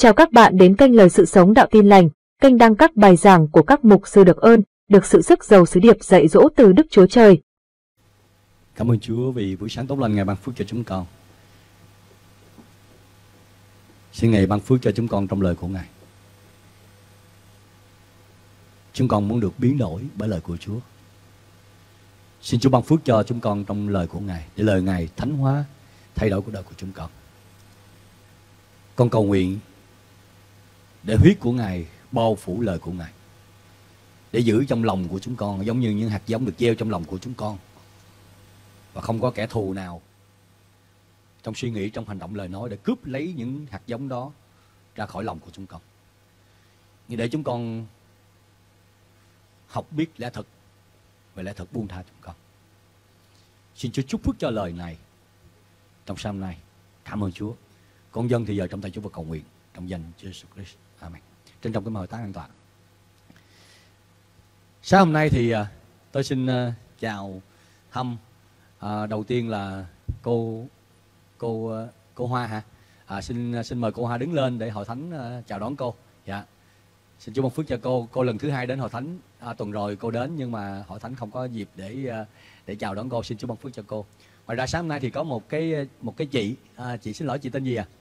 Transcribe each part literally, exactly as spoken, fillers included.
Chào các bạn đến kênh Lời Sự Sống Đạo Tin Lành, kênh đăng các bài giảng của các mục sư được ơn, được sự sức giàu sứ điệp dạy dỗ từ Đức Chúa Trời. Cảm ơn Chúa vì buổi sáng tốt lành Ngài ban phước cho chúng con. Xin Ngài ban phước cho chúng con trong lời của Ngài. Chúng con muốn được biến đổi bởi lời của Chúa. Xin Chúa ban phước cho chúng con trong lời của Ngài, để lời Ngài thánh hóa, thay đổi cuộc đời của chúng con. Con cầu nguyện để huyết của Ngài bao phủ lời của Ngài, để giữ trong lòng của chúng con giống như những hạt giống được gieo trong lòng của chúng con, và không có kẻ thù nào trong suy nghĩ, trong hành động, lời nói để cướp lấy những hạt giống đó ra khỏi lòng của chúng con. Nhưng để chúng con học biết lẽ thật, và lẽ thật buông tha chúng con. Xin Chúa chúc phước cho lời này trong sáng nay. Cảm ơn Chúa. Con dân thì giờ trong tay Chúa và cầu nguyện trong danh Chúa Jesus Christ. Amen. Trân trọng cái mời tán an toàn. Sáng hôm nay thì uh, tôi xin uh, chào thăm uh, đầu tiên là cô cô uh, cô Hoa hả? À, xin uh, xin mời cô Hoa đứng lên để hội thánh uh, chào đón cô. Dạ. Xin Chúa ban phước cho cô. Cô lần thứ hai đến hội thánh. À, tuần rồi cô đến nhưng mà hội thánh không có dịp để uh, để chào đón cô. Xin Chúa ban phước cho cô. Ngoài ra sáng hôm nay thì có một cái một cái chị, à, chị xin lỗi, chị tên gì à?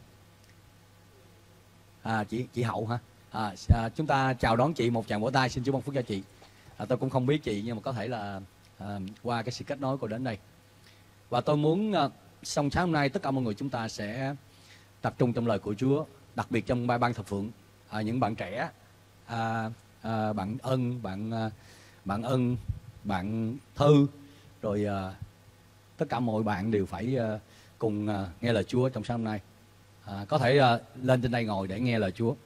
À, chị chị Hậu hả? À, à, chúng ta chào đón chị một tràng vỗ tay. Xin Chúa ban phước cho chị. À, tôi cũng không biết chị nhưng mà có thể là à, qua cái sự kết nối cô đến đây. Và tôi muốn à, xong sáng hôm nay tất cả mọi người chúng ta sẽ tập trung trong lời của Chúa, đặc biệt trong ba ban thập phượng. À, những bạn trẻ, à, à, bạn Ân, bạn à, bạn Ân, bạn Thư, rồi à, tất cả mọi bạn đều phải uh, cùng uh, nghe lời Chúa trong sáng hôm nay. À, có thể uh, lên trên đây ngồi để nghe lời Chúa.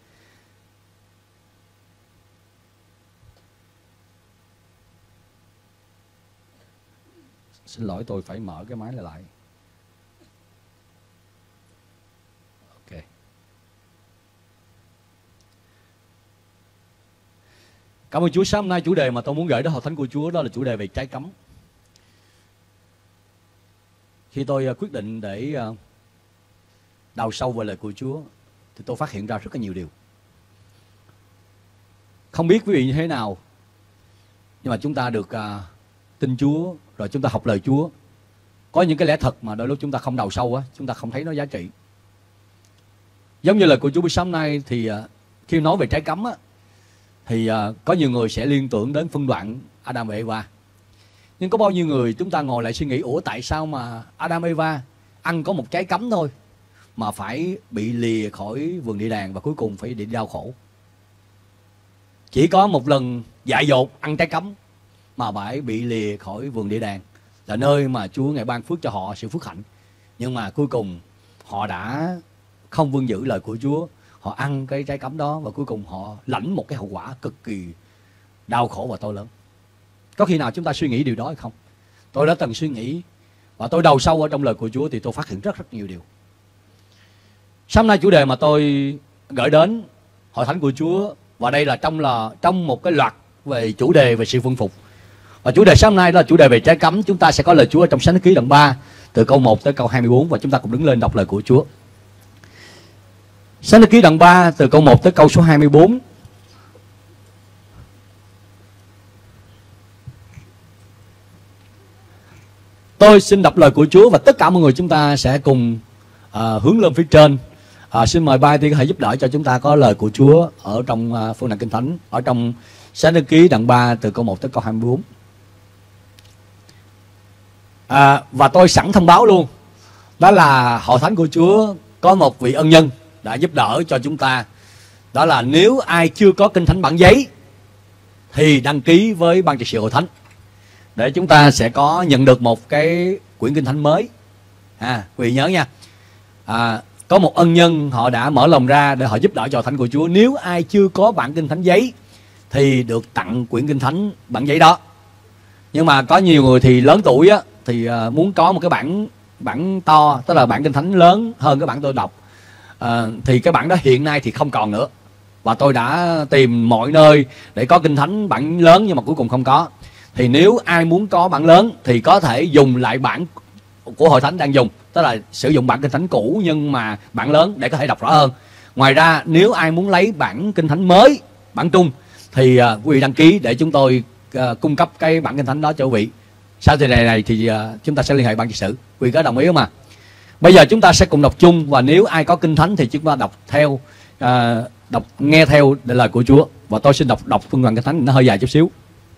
Xin lỗi, tôi phải mở cái máy này lại. Ok. Cảm ơn Chúa. Sáng hôm nay chủ đề mà tôi muốn gửi đến hội thánh của Chúa đó là chủ đề về trái cấm. Khi tôi quyết định để đào sâu về lời của Chúa thì tôi phát hiện ra rất là nhiều điều. Không biết quý vị như thế nào, nhưng mà chúng ta được uh, tin Chúa, rồi chúng ta học lời Chúa. Có những cái lẽ thật mà đôi lúc chúng ta không đào sâu á, chúng ta không thấy nó giá trị. Giống như lời của Chúa buổi sáng nay thì uh, khi nói về trái cấm á, thì uh, có nhiều người sẽ liên tưởng đến phân đoạn Adam và Eva. Nhưng có bao nhiêu người chúng ta ngồi lại suy nghĩ, ủa tại sao mà Adam Eva ăn có một trái cấm thôi mà phải bị lìa khỏi vườn địa đàng và cuối cùng phải bị đau khổ. Chỉ có một lần dại dột ăn trái cấm mà phải bị lìa khỏi vườn địa đàng, là nơi mà Chúa Ngài ban phước cho họ sự phước hạnh. Nhưng mà cuối cùng họ đã không vâng giữ lời của Chúa, họ ăn cái trái cấm đó và cuối cùng họ lãnh một cái hậu quả cực kỳ đau khổ và to lớn. Có khi nào chúng ta suy nghĩ điều đó hay không? Tôi đã từng suy nghĩ, và tôi đầu sâu ở trong lời của Chúa thì tôi phát hiện rất rất nhiều điều. Sáng nay chủ đề mà tôi gửi đến hội thánh của Chúa, và đây là trong là trong một cái loạt về chủ đề về sự vâng phục. Và chủ đề sáng nay đó là chủ đề về trái cấm. Chúng ta sẽ có lời Chúa trong Sách Ký đoạn ba từ câu một tới câu hai mươi bốn, và chúng ta cùng đứng lên đọc lời của Chúa. Sách Ký đoạn ba từ câu một tới câu số hai mươi bốn. Tôi xin đọc lời của Chúa và tất cả mọi người chúng ta sẽ cùng uh, hướng lên phía trên. Uh, xin mời Bai Tiên có thể giúp đỡ cho chúng ta có lời của Chúa ở trong uh, phương đoạn Kinh Thánh, ở trong Sách Ký đoạn ba từ câu một tới câu hai mươi bốn. Uh, và tôi sẵn thông báo luôn, đó là hội thánh của Chúa có một vị ân nhân đã giúp đỡ cho chúng ta. Đó là nếu ai chưa có Kinh Thánh bản giấy thì đăng ký với ban trị sự hội thánh, để chúng ta sẽ có nhận được một cái quyển Kinh Thánh mới. À, quý vị nhớ nha, à, có một ân nhân họ đã mở lòng ra để họ giúp đỡ cho hội thánh của Chúa. Nếu ai chưa có bản Kinh Thánh giấy thì được tặng quyển Kinh Thánh bản giấy đó. Nhưng mà có nhiều người thì lớn tuổi á, thì uh, muốn có một cái bản bản to, tức là bản Kinh Thánh lớn hơn cái bản tôi đọc. Uh, thì cái bản đó hiện nay thì không còn nữa. Và tôi đã tìm mọi nơi để có Kinh Thánh bản lớn nhưng mà cuối cùng không có. Thì nếu ai muốn có bản lớn thì có thể dùng lại bản của hội thánh đang dùng, tức là sử dụng bản Kinh Thánh cũ nhưng mà bản lớn để có thể đọc rõ hơn. Ngoài ra nếu ai muốn lấy bản Kinh Thánh mới, bản trung, thì uh, quý vị đăng ký để chúng tôi uh, cung cấp cái bản Kinh Thánh đó cho quý vị. Sau thời này này thì uh, chúng ta sẽ liên hệ ban trị sự. Quý vị có đồng ý không ạ? Bây giờ chúng ta sẽ cùng đọc chung, và nếu ai có Kinh Thánh thì chúng ta đọc theo, uh, đọc nghe theo lời của Chúa. Và tôi xin đọc đọc phương đoạn Kinh Thánh, nó hơi dài chút xíu.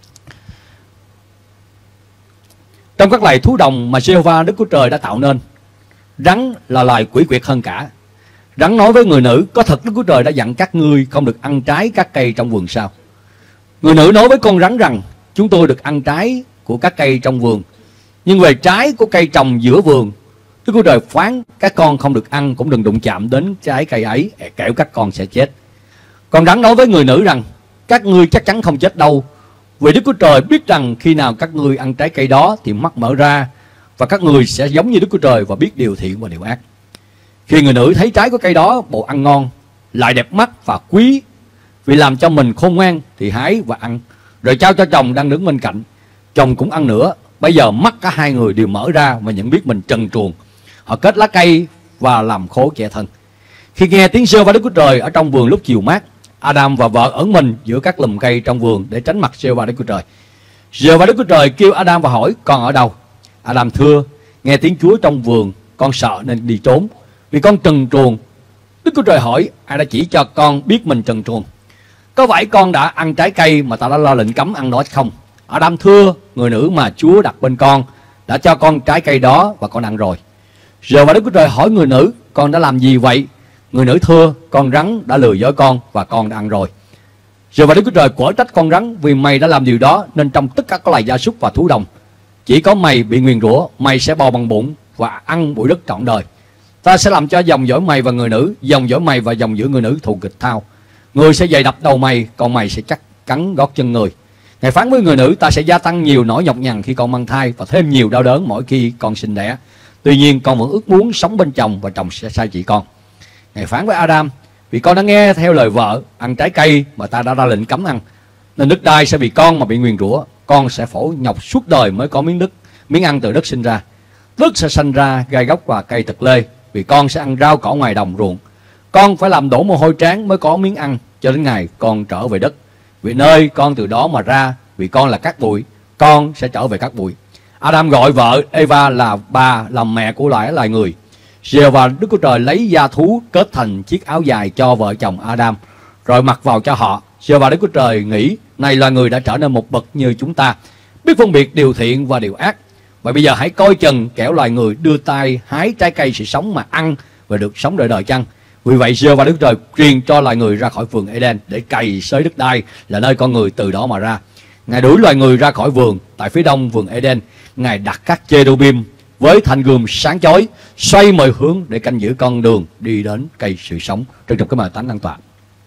Trong các loài thú đồng mà Giê-hô-va Đức Chúa Trời đã tạo nên, rắn là loài quỷ quyệt hơn cả. Rắn nói với người nữ: có thật Đức Chúa Trời đã dặn các ngươi không được ăn trái các cây trong vườn sao? Người nữ nói với con rắn rằng: chúng tôi được ăn trái của các cây trong vườn, nhưng về trái của cây trồng giữa vườn, Đức Chúa Trời phán các con không được ăn, cũng đừng đụng chạm đến trái cây ấy, kẻo các con sẽ chết. Còn rắn nói với người nữ rằng: các ngươi chắc chắn không chết đâu, vì Đức Chúa Trời biết rằng khi nào các ngươi ăn trái cây đó thì mắt mở ra, và các ngươi sẽ giống như Đức Chúa Trời và biết điều thiện và điều ác. Khi người nữ thấy trái của cây đó bộ ăn ngon, lại đẹp mắt và quý, vì làm cho mình khôn ngoan, thì hái và ăn, rồi trao cho chồng đang đứng bên cạnh. Chồng cũng ăn nữa. Bây giờ mắt cả hai người đều mở ra và nhận biết mình trần truồng. Họ kết lá cây và làm khố che thân. Khi nghe tiếng Giê-hô-va Đức Chúa Trời ở trong vườn lúc chiều mát, Adam và vợ ẩn mình giữa các lùm cây trong vườn để tránh mặt Giê-hô-va Đức Chúa Trời. Giê-hô-va Đức Chúa Trời kêu Adam và hỏi: con ở đâu? Adam thưa: nghe tiếng Chúa trong vườn, con sợ nên đi trốn, vì con trần truồng. Đức Chúa Trời hỏi: ai đã chỉ cho con biết mình trần truồng? Có phải con đã ăn trái cây mà ta đã ra lệnh cấm ăn đó không? Adam thưa: người nữ mà Chúa đặt bên con đã cho con trái cây đó và con ăn rồi. Giê-hô-va Đức Chúa Trời hỏi người nữ: con đã làm gì vậy? Người nữ thưa: con rắn đã lừa dối con và con đã ăn rồi. Giê-hô-va Đức Chúa Trời quở trách con rắn: vì mày đã làm điều đó, nên trong tất cả các loài gia súc và thú đồng, chỉ có mày bị nguyền rủa, mày sẽ bò bằng bụng và ăn bụi đất trọn đời. Ta sẽ làm cho dòng dõi mày và người nữ, dòng dõi mày và dòng giữa người nữ thù kịch thao. Người sẽ giày đập đầu mày, còn mày sẽ chắc cắn gót chân người. Ngài phán với người nữ: ta sẽ gia tăng nhiều nỗi nhọc nhằn khi con mang thai, và thêm nhiều đau đớn mỗi khi con sinh đẻ. Tuy nhiên con vẫn ước muốn sống bên chồng, và chồng sẽ sai trị con. Ngài phán với Adam: vì con đã nghe theo lời vợ, ăn trái cây mà ta đã ra lệnh cấm ăn, nên đất đai sẽ vì con mà bị nguyền rủa. Con sẽ phổ nhọc suốt đời mới có miếng đất, miếng ăn từ đất sinh ra. Đất sẽ sanh ra gai góc và cây tật lê, vì con sẽ ăn rau cỏ ngoài đồng ruộng. Con phải làm đổ mồ hôi trán mới có miếng ăn, cho đến ngày con trở về đất, vì nơi con từ đó mà ra, vì con là cát bụi, con sẽ trở về cát bụi. Adam gọi vợ Eva là bà, làm mẹ của loài loài người. Giê-hô-va Đức Chúa Trời lấy da thú kết thành chiếc áo dài cho vợ chồng Adam, rồi mặc vào cho họ. Giê-hô-va Đức Chúa Trời nghĩ: này loài người đã trở nên một bậc như chúng ta, biết phân biệt điều thiện và điều ác. Và bây giờ hãy coi chừng, kẻo loài người đưa tay hái trái cây sự sống mà ăn và được sống đời đời chăng? Vì vậy Giê-hô-va Đức Chúa Trời truyền cho loài người ra khỏi vườn Eden để cày xới đất đai, là nơi con người từ đó mà ra. Ngài đuổi loài người ra khỏi vườn. Tại phía đông vườn Eden, Ngài đặt các chê-đô-bim với thanh gươm sáng chói, xoay mười hướng để canh giữ con đường đi đến cây sự sống. Trân trọng cái mời tánh an toàn.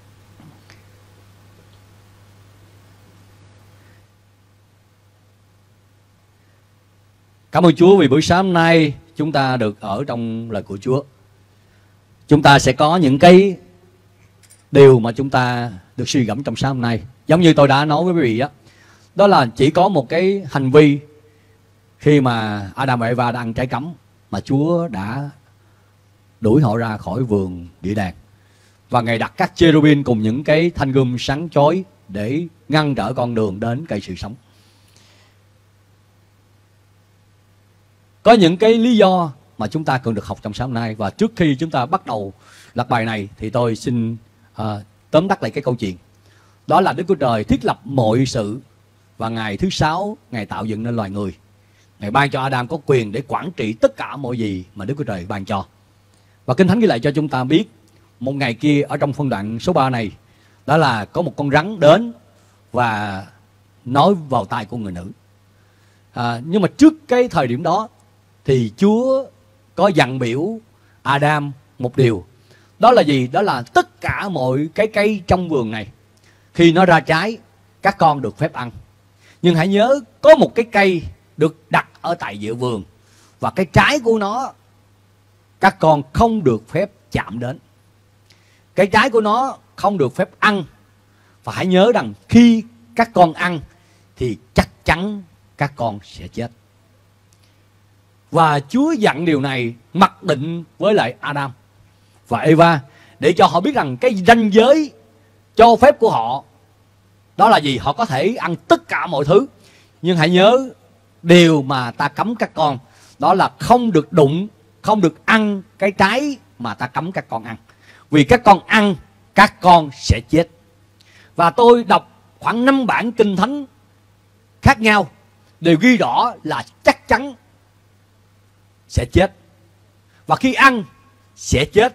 Cảm ơn Chúa vì buổi sáng hôm nay chúng ta được ở trong lời của Chúa. Chúng ta sẽ có những cái điều mà chúng ta được suy gẫm trong sáng hôm nay. Giống như tôi đã nói với quý vị đó, đó là chỉ có một cái hành vi khi mà Adam và Eva đã ăn trái cấm mà Chúa đã đuổi họ ra khỏi vườn địa đàng. Và Ngài đặt các cherubim cùng những cái thanh gươm sáng chói để ngăn trở con đường đến cây sự sống. Có những cái lý do mà chúng ta cần được học trong sáng hôm nay. Và trước khi chúng ta bắt đầu lật bài này thì tôi xin uh, tóm tắt lại cái câu chuyện. Đó là Đức Chúa Trời thiết lập mọi sự, và ngày thứ sáu Ngài tạo dựng nên loài người. Ngài ban cho Adam có quyền để quản trị tất cả mọi gì mà Đức Chúa Trời ban cho. Và Kinh Thánh ghi lại cho chúng ta biết một ngày kia ở trong phân đoạn số ba này, đó là có một con rắn đến và nói vào tai của người nữ. À, nhưng mà trước cái thời điểm đó thì Chúa có dặn biểu Adam một điều. Đó là gì? Đó là tất cả mọi cái cây trong vườn này, khi nó ra trái, các con được phép ăn. Nhưng hãy nhớ, có một cái cây được đặt ở tại giữa vườn, và cái trái của nó các con không được phép chạm đến. Cái trái của nó không được phép ăn. Và hãy nhớ rằng khi các con ăn thì chắc chắn các con sẽ chết. Và Chúa dặn điều này mặc định với lại Adam và Eva để cho họ biết rằng cái ranh giới cho phép của họ đó là gì. Họ có thể ăn tất cả mọi thứ, nhưng hãy nhớ điều mà ta cấm các con, đó là không được đụng, không được ăn cái trái mà ta cấm các con ăn. Vì các con ăn, các con sẽ chết. Và tôi đọc khoảng năm bản kinh thánh khác nhau đều ghi rõ là chắc chắn sẽ chết. Và khi ăn sẽ chết,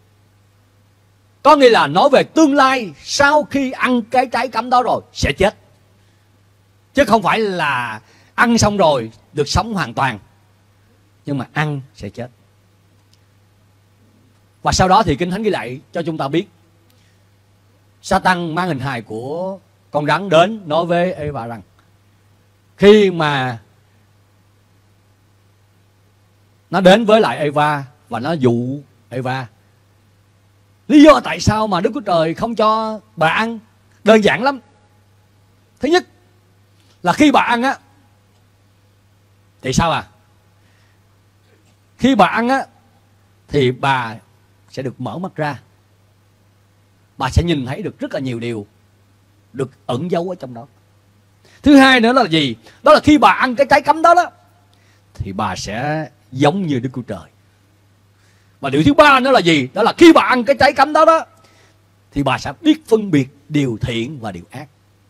có nghĩa là nói về tương lai sau khi ăn cái trái cấm đó rồi sẽ chết. Chứ không phải là ăn xong rồi được sống hoàn toàn, nhưng mà ăn sẽ chết. Và sau đó thì Kinh Thánh ghi lại cho chúng ta biết, Sa-tan mang hình hài của con rắn đến nói với Eva rằng khi mà nó đến với lại Eva và nó dụ Eva, lý do tại sao mà Đức Chúa Trời không cho bà ăn đơn giản lắm. Thứ nhất là khi bà ăn á thì sao à? Khi bà ăn á thì bà sẽ được mở mắt ra. Bà sẽ nhìn thấy được rất là nhiều điều được ẩn giấu ở trong đó. Thứ hai nữa là gì? Đó là khi bà ăn cái trái cấm đó đó thì bà sẽ giống như Đức Chúa Trời. Và điều thứ ba nữa là gì? Đó là khi bà ăn cái trái cấm đó đó thì bà sẽ biết phân biệt điều thiện và điều ác.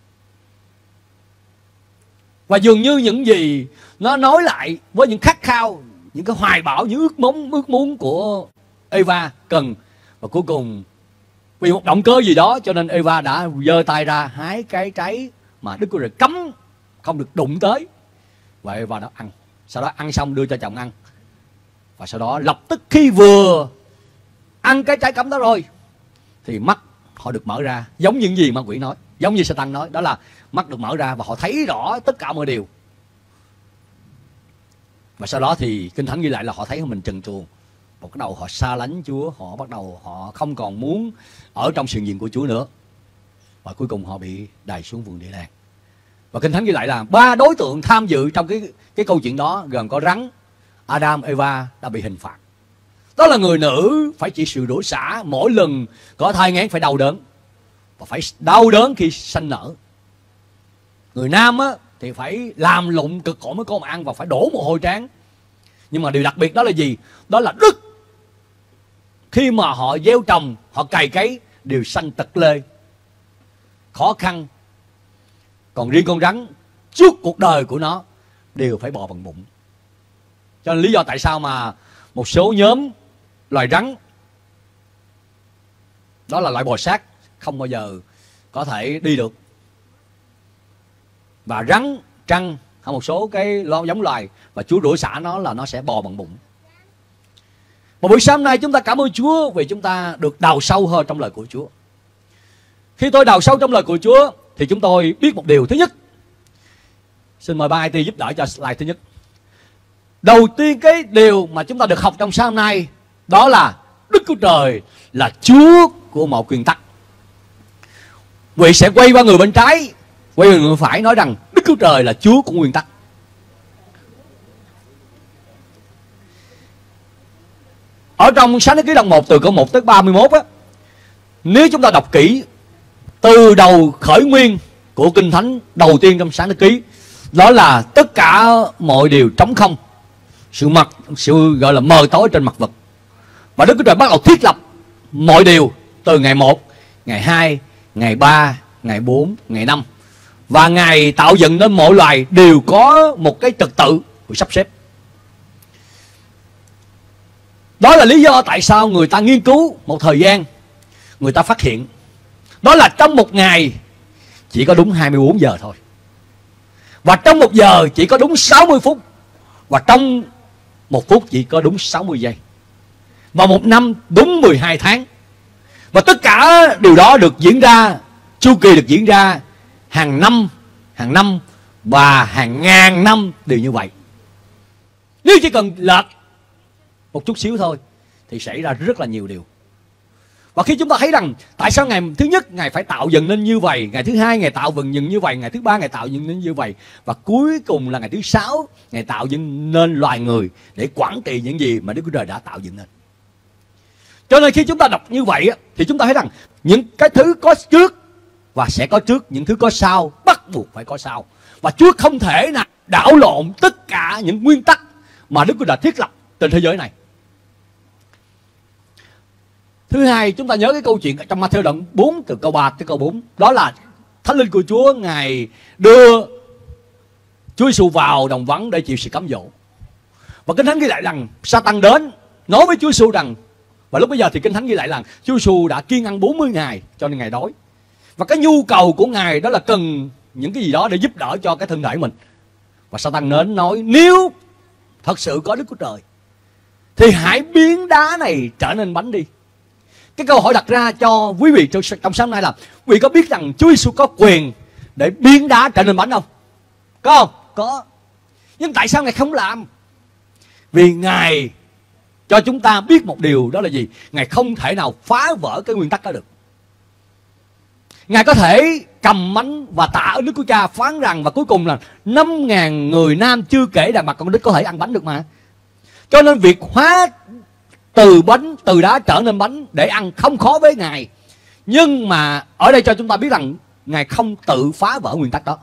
Và dường như những gì nó nói lại với những khát khao, những cái hoài bão, những ước mong, ước muốn của Eva cần. Và cuối cùng vì một động cơ gì đó cho nên Eva đã giơ tay ra hái cái trái mà Đức Chúa Trời cấm không được đụng tới. Và Eva đã ăn. Sau đó ăn xong đưa cho chồng ăn. Và sau đó lập tức khi vừa ăn cái trái cấm đó rồi thì mắt họ được mở ra, giống những gì ma quỷ nói, giống như Sa-tan nói, đó là mắt được mở ra và họ thấy rõ tất cả mọi điều. Và sau đó thì Kinh Thánh ghi lại là họ thấy mình trần truồng, bắt đầu họ xa lánh Chúa, họ bắt đầu họ không còn muốn ở trong sự hiện của Chúa nữa. Và cuối cùng họ bị đày xuống vườn địa đàng. Và Kinh Thánh ghi lại là ba đối tượng tham dự trong cái cái câu chuyện đó gồm có rắn, Adam, Eva đã bị hình phạt. Đó là người nữ phải chịu sự đổ xả mỗi lần có thai nghén, phải đau đớn và phải đau đớn khi sanh nở. Người nam á, thì phải làm lụng cực khổ mới có mà ăn và phải đổ mồ hôi trán. Nhưng mà điều đặc biệt đó là gì? Đó là đức. Khi mà họ gieo trồng, họ cày cấy đều sanh tật lê, khó khăn. Còn riêng con rắn, suốt cuộc đời của nó đều phải bò bằng bụng. Cho nên lý do tại sao mà một số nhóm loài rắn, đó là loại bò sát, không bao giờ có thể đi được. Và rắn, trăng hay một số cái giống loài và Chúa đuổi xả nó là nó sẽ bò bằng bụng. Một buổi sáng nay chúng ta cảm ơn Chúa vì chúng ta được đào sâu hơn trong lời của Chúa. Khi tôi đào sâu trong lời của Chúa thì chúng tôi biết một điều. Thứ nhất, xin mời ba i tê giúp đỡ cho slide thứ nhất. Đầu tiên cái điều mà chúng ta được học trong sáng nay đó là Đức Chúa Trời là Chúa của mọi nguyên tắc. Vị sẽ quay qua người bên trái, quay qua người bên phải nói rằng Đức Chúa Trời là Chúa của nguyên tắc. Ở trong Sáng Thế Ký đoạn một từ câu một tới ba mươi mốt á, nếu chúng ta đọc kỹ từ đầu khởi nguyên của Kinh Thánh đầu tiên trong Sáng Thế Ký, đó là tất cả mọi điều trống không, sự mặt sự gọi là mờ tối trên mặt vật. Và Đức Chúa Trời bắt đầu thiết lập mọi điều từ ngày một, ngày hai, ngày ba, ngày bốn, ngày năm. Và Ngài tạo dựng nên mọi loài đều có một cái trật tự sắp xếp. Đó là lý do tại sao người ta nghiên cứu một thời gian, người ta phát hiện đó là trong một ngày chỉ có đúng hai mươi bốn giờ thôi. Và trong một giờ chỉ có đúng sáu mươi phút. Và trong một phút chỉ có đúng sáu mươi giây. Và một năm đúng mười hai tháng. Và tất cả điều đó được diễn ra, chu kỳ được diễn ra hàng năm, hàng năm và hàng ngàn năm đều như vậy. Nếu chỉ cần lệch một chút xíu thôi thì xảy ra rất là nhiều điều. Và khi chúng ta thấy rằng tại sao ngày thứ nhất Ngài phải tạo dựng nên như vậy, ngày thứ hai Ngài tạo dựng như vậy, ngày thứ ba Ngài tạo dựng nên như vậy, và cuối cùng là ngày thứ sáu Ngài tạo dựng nên loài người để quản trị những gì mà Đức Chúa Trời đã tạo dựng nên. Cho nên khi chúng ta đọc như vậy thì chúng ta thấy rằng những cái thứ có trước và sẽ có trước, những thứ có sau bắt buộc phải có sau. Và Chúa không thể nào đảo lộn tất cả những nguyên tắc mà Đức Chúa đã thiết lập trên thế giới này. Thứ hai, chúng ta nhớ cái câu chuyện trong Ma-thi-ơ đoạn bốn từ câu ba tới câu bốn. Đó là Thánh Linh của Chúa Ngài đưa Chúa Giêsu vào đồng vắng để chịu sự cám dỗ. Và Kinh Thánh ghi lại rằng Sa-tan đến nói với Chúa Giêsu rằng, và lúc bây giờ thì Kinh Thánh ghi lại rằng Chúa Giêsu đã kiêng ăn bốn mươi ngày cho nên Ngài đói. Và cái nhu cầu của Ngài đó là cần những cái gì đó để giúp đỡ cho cái thân thể mình. Và Sa-tan đến nói, nếu thật sự có Đức Chúa Trời thì hãy biến đá này trở nên bánh đi. Cái câu hỏi đặt ra cho quý vị trong, trong sáng nay là, quý vị có biết rằng Chúa Giêsu có quyền để biến đá trở nên bánh không? Có không? Có. Nhưng tại sao Ngài không làm? Vì Ngài cho chúng ta biết một điều, đó là gì? Ngài không thể nào phá vỡ cái nguyên tắc đó được. Ngài có thể cầm mánh và tạ ơn Đức Chúa Cha, phán rằng, và cuối cùng là năm ngàn người nam chưa kể đàn bà con nít có thể ăn bánh được mà. Cho nên việc hóa từ bánh, từ đá trở nên bánh để ăn không khó với Ngài. Nhưng mà ở đây cho chúng ta biết rằng Ngài không tự phá vỡ nguyên tắc đó.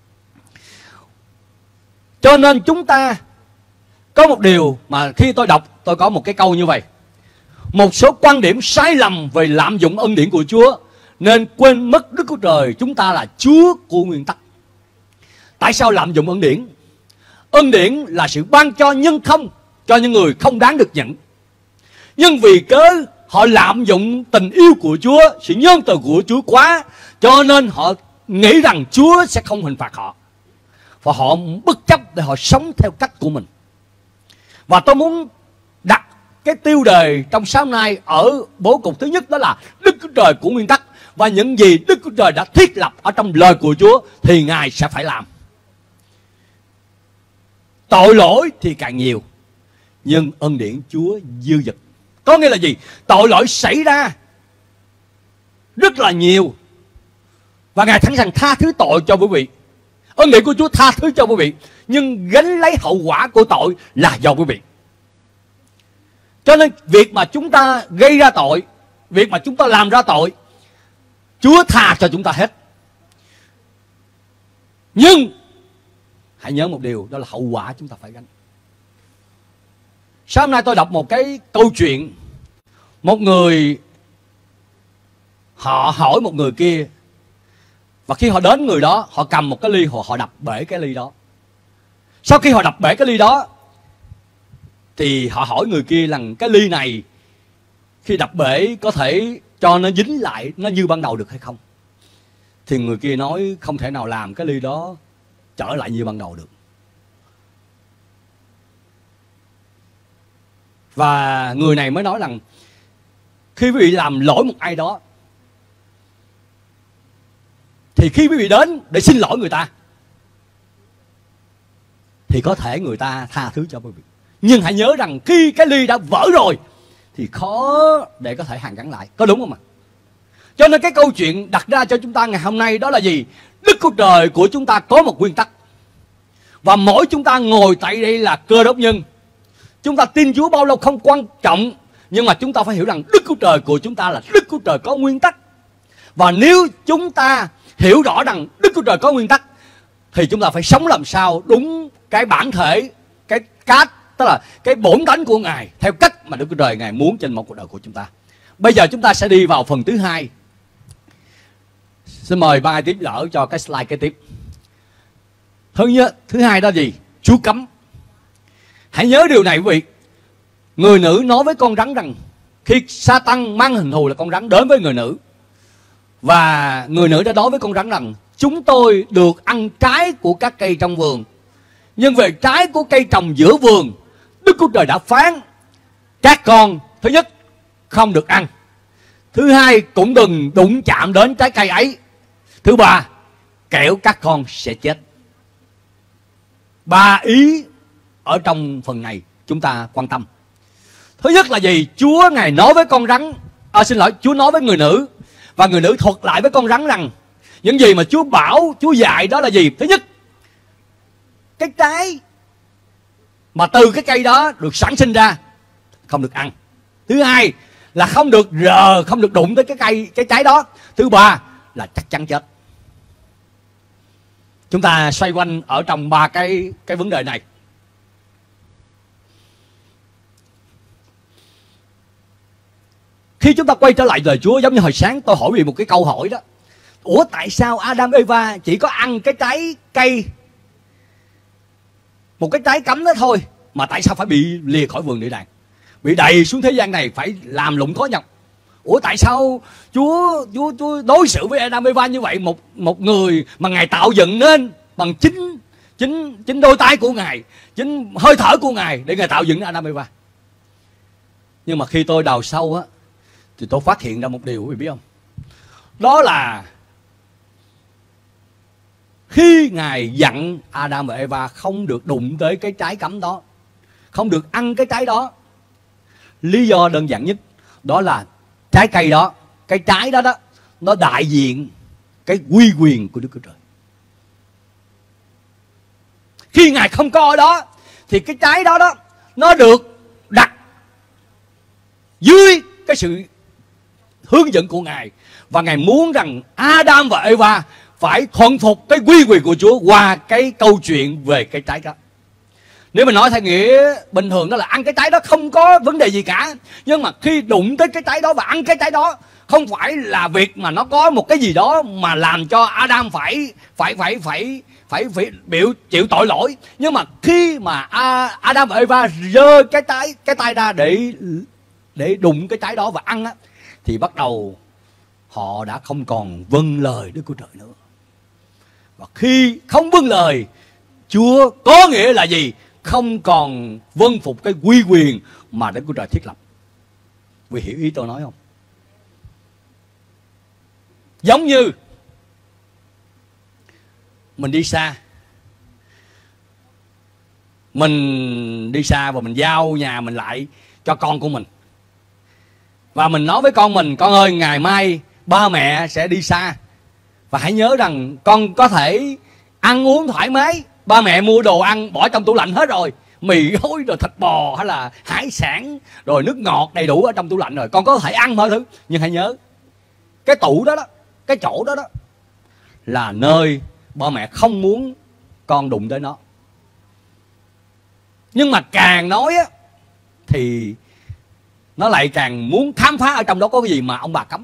Cho nên chúng ta có một điều mà khi tôi đọc, tôi có một cái câu như vậy: một số quan điểm sai lầm về lạm dụng ân điển của Chúa nên quên mất Đức Chúa Trời chúng ta là Chúa của nguyên tắc. Tại sao lạm dụng ân điển? Ân điển là sự ban cho nhân không, cho những người không đáng được nhận. Nhưng vì cớ họ lạm dụng tình yêu của Chúa, sự nhân từ của Chúa quá, cho nên họ nghĩ rằng Chúa sẽ không hình phạt họ, và họ bất chấp để họ sống theo cách của mình. Và tôi muốn đặt cái tiêu đề trong sáng nay ở bố cục thứ nhất, đó là Đức Chúa Trời của nguyên tắc. Và những gì Đức Chúa Trời đã thiết lập ở trong lời của Chúa thì Ngài sẽ phải làm. Tội lỗi thì càng nhiều, nhưng ân điển Chúa dư dật. Có nghĩa là gì? Tội lỗi xảy ra rất là nhiều, và Ngài sẵn sàng tha thứ tội cho quý vị. Ân điển của Chúa tha thứ cho quý vị, nhưng gánh lấy hậu quả của tội là do quý vị. Cho nên việc mà chúng ta gây ra tội, việc mà chúng ta làm ra tội, Chúa tha cho chúng ta hết. Nhưng hãy nhớ một điều, đó là hậu quả chúng ta phải gánh. Sáng hôm nay tôi đọc một cái câu chuyện. Một người họ hỏi một người kia, và khi họ đến người đó, họ cầm một cái ly, họ, họ đập bể cái ly đó. Sau khi họ đập bể cái ly đó thì họ hỏi người kia rằng cái ly này khi đập bể có thể cho nó dính lại, nó như ban đầu được hay không? Thì người kia nói không thể nào làm cái ly đó trở lại như ban đầu được. Và người này mới nói rằng khi quý vị làm lỗi một ai đó thì khi quý vị đến để xin lỗi người ta thì có thể người ta tha thứ cho quý vị. Nhưng hãy nhớ rằng khi cái ly đã vỡ rồi thì khó để có thể hàn gắn lại. Có đúng không ạ? Cho nên cái câu chuyện đặt ra cho chúng ta ngày hôm nay đó là gì? Đức Chúa Trời của chúng ta có một nguyên tắc, và mỗi chúng ta ngồi tại đây là Cơ Đốc nhân. Chúng ta tin Chúa bao lâu không quan trọng, nhưng mà chúng ta phải hiểu rằng Đức Chúa Trời của chúng ta là Đức Chúa Trời có nguyên tắc. Và nếu chúng ta hiểu rõ rằng Đức Chúa Trời có nguyên tắc thì chúng ta phải sống làm sao đúng cái bản thể, cái cách, tức là cái bổn tánh của Ngài, theo cách mà Đức Chúa Trời Ngài muốn trên một cuộc đời của chúng ta. Bây giờ chúng ta sẽ đi vào phần thứ hai. Xin mời ba tiếp đỡ cho cái slide kế tiếp. Thứ nhất, thứ hai đó gì? Chúa cấm. Hãy nhớ điều này quý vị. Người nữ nói với con rắn rằng, khi Sa-tan mang hình thù là con rắn đến với người nữ, và người nữ đã nói với con rắn rằng, chúng tôi được ăn trái của các cây trong vườn, nhưng về trái của cây trồng giữa vườn, Đức Chúa Trời đã phán các con, thứ nhất, không được ăn. Thứ hai, cũng đừng đụng chạm đến trái cây ấy. Thứ ba, kẻo các con sẽ chết. Ba ý ở trong phần này chúng ta quan tâm. Thứ nhất là gì? Chúa Ngài nói với con rắn, à, xin lỗi, Chúa nói với người nữ, và người nữ thuật lại với con rắn rằng những gì mà Chúa bảo, Chúa dạy đó là gì? Thứ nhất, cái trái mà từ cái cây đó được sản sinh ra không được ăn. Thứ hai, là không được rờ, không được đụng tới cái cây, cái trái đó. Thứ ba là chắc chắn chết. Chúng ta xoay quanh ở trong ba cái cái vấn đề này. Khi chúng ta quay trở lại lời Chúa, giống như hồi sáng tôi hỏi về một cái câu hỏi đó. Ủa tại sao Adam Eva chỉ có ăn cái trái cây, một cái trái cấm đó thôi, mà tại sao phải bị lìa khỏi vườn địa đàng, bị đầy xuống thế gian này, phải làm lụng khó nhọc? Ủa tại sao Chúa Chúa Chúa đối xử với Adam Eva như vậy? Một một người mà Ngài tạo dựng nên bằng chính chính chính đôi tay của Ngài, chính hơi thở của Ngài để Ngài tạo dựng Adam Eva. Nhưng mà khi tôi đào sâu á, thì tôi phát hiện ra một điều, quý vị biết không? Đó là khi Ngài dặn Adam và Eva không được đụng tới cái trái cấm đó, không được ăn cái trái đó, lý do đơn giản nhất đó là trái cây đó, cái trái đó đó, nó đại diện cái uy quyền của Đức Chúa Trời. Khi Ngài không có ở đó thì cái trái đó đó nó được đặt dưới cái sự hướng dẫn của Ngài, và Ngài muốn rằng Adam và Eva phải thuận phục cái quy quyền của Chúa qua cái câu chuyện về cái trái đó. Nếu mà nói theo nghĩa bình thường đó là ăn cái trái đó không có vấn đề gì cả, nhưng mà khi đụng tới cái trái đó và ăn cái trái đó, không phải là việc mà nó có một cái gì đó mà làm cho Adam phải phải phải phải phải phải biểu chịu tội lỗi. Nhưng mà khi mà Adam và Eva giơ cái trái cái tay ra để để đụng cái trái đó và ăn á, thì bắt đầu họ đã không còn vâng lời Đức Chúa Trời nữa. Và khi không vâng lời Chúa có nghĩa là gì? Không còn vâng phục cái quy quyền mà Đức Chúa Trời thiết lập. Vì hiểu ý tôi nói không? Giống như mình đi xa, mình đi xa và mình giao nhà mình lại cho con của mình, và mình nói với con mình: con ơi, ngày mai ba mẹ sẽ đi xa, và hãy nhớ rằng con có thể ăn uống thoải mái, ba mẹ mua đồ ăn bỏ trong tủ lạnh hết rồi, mì gói rồi thịt bò hay là hải sản rồi nước ngọt đầy đủ ở trong tủ lạnh rồi, con có thể ăn mọi thứ. Nhưng hãy nhớ, cái tủ đó đó, cái chỗ đó đó là nơi ba mẹ không muốn con đụng tới nó. Nhưng mà càng nói á thì nó lại càng muốn khám phá ở trong đó có cái gì mà ông bà cấm.